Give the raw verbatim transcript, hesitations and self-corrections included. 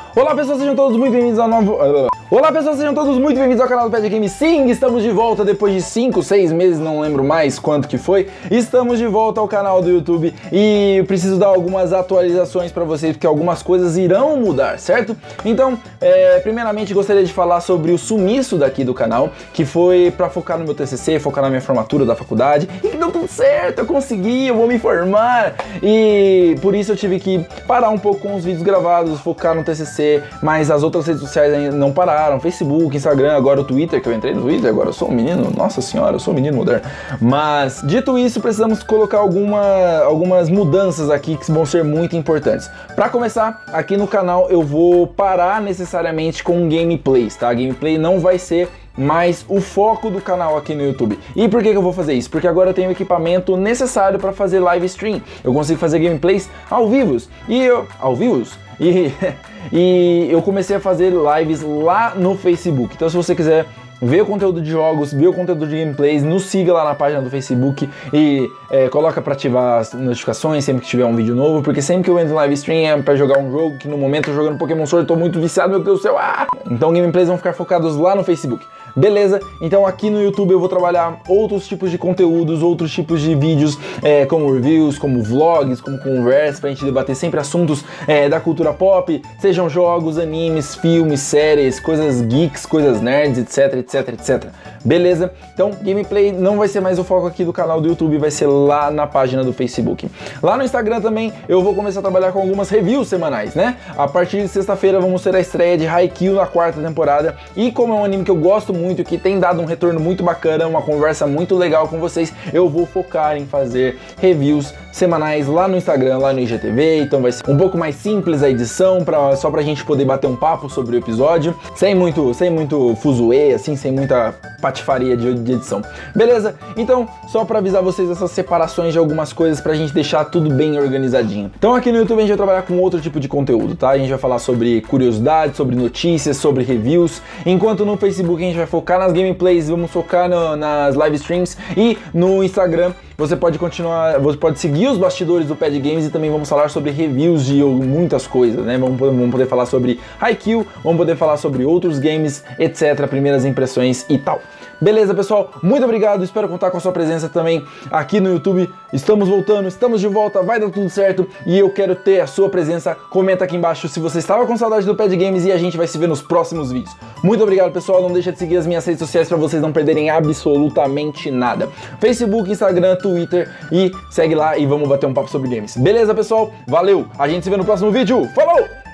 Olá pessoas, sejam todos muito bem-vindos ao novo... Olá pessoas, sejam todos muito bem-vindos ao canal do Pad Games. Sim, estamos de volta depois de cinco, seis meses, não lembro mais quanto que foi. Estamos de volta ao canal do YouTube e eu preciso dar algumas atualizações para vocês, porque algumas coisas irão mudar, certo? Então, é, primeiramente gostaria de falar sobre o sumiço daqui do canal, que foi para focar no meu T C C, focar na minha formatura da faculdade, e que deu tudo certo, eu consegui, eu vou me formar. E por isso eu tive que parar um pouco com os vídeos gravados, focar no T C C, mas as outras redes sociais ainda não pararam. Facebook, Instagram, agora o Twitter, que eu entrei no Twitter, agora eu sou um menino, nossa senhora, eu sou um menino moderno. Mas, dito isso, precisamos colocar alguma, algumas mudanças aqui que vão ser muito importantes. Para começar, aqui no canal eu vou parar necessariamente com gameplays, tá? Gameplay não vai ser mais o foco do canal aqui no YouTube. E por que que eu vou fazer isso? Porque agora eu tenho o equipamento necessário para fazer live stream. Eu consigo fazer gameplays ao vivo. E eu... Ao vivo? E, e eu comecei a fazer lives lá no Facebook. Então se você quiser ver o conteúdo de jogos, ver o conteúdo de gameplays, nos siga lá na página do Facebook e é, coloca para ativar as notificações sempre que tiver um vídeo novo, porque sempre que eu entro em live stream é para jogar um jogo, que no momento eu tô jogando Pokémon Sword, eu tô muito viciado, meu Deus do céu. Ah! Então gameplays vão ficar focados lá no Facebook. Beleza? Então aqui no YouTube eu vou trabalhar outros tipos de conteúdos, outros tipos de vídeos, é, como reviews, como vlogs, como conversa, pra gente debater sempre assuntos é, da cultura pop, sejam jogos, animes, filmes, séries, coisas geeks, coisas nerds, etc, etc, etcétera. Beleza? Então gameplay não vai ser mais o foco aqui do canal do YouTube, vai ser lá na página do Facebook. Lá no Instagram também eu vou começar a trabalhar com algumas reviews semanais, né? A partir de sexta-feira vamos ter a estreia de Haikyuu na quarta temporada, e como é um anime que eu gosto muito, muito, que tem dado um retorno muito bacana, uma conversa muito legal com vocês, eu vou focar em fazer reviews semanais lá no Instagram, lá no I G T V, então vai ser um pouco mais simples a edição, pra, só pra gente poder bater um papo sobre o episódio, sem muito, sem muito fuzuê, assim, sem muita patifaria de, de edição. Beleza? Então, só pra avisar vocês essas separações de algumas coisas pra gente deixar tudo bem organizadinho. Então aqui no YouTube a gente vai trabalhar com outro tipo de conteúdo, tá? A gente vai falar sobre curiosidades, sobre notícias, sobre reviews, enquanto no Facebook a gente vai focar nas gameplays, vamos focar no, nas live streams, e no Instagram você pode continuar, você pode seguir os bastidores do Pad Games e também vamos falar sobre reviews de muitas coisas, né? Vamos, vamos poder falar sobre Haikyuu, vamos poder falar sobre outros games, etcétera, primeiras impressões e tal. Beleza, pessoal? Muito obrigado, espero contar com a sua presença também aqui no YouTube. Estamos voltando, estamos de volta, vai dar tudo certo e eu quero ter a sua presença. Comenta aqui embaixo se você estava com saudade do Pad Games e a gente vai se ver nos próximos vídeos. Muito obrigado, pessoal, não deixa de seguir as minhas redes sociais para vocês não perderem absolutamente nada. Facebook, Instagram, Twitter, e segue lá e vamos bater um papo sobre games. Beleza, pessoal? Valeu! A gente se vê no próximo vídeo. Falou!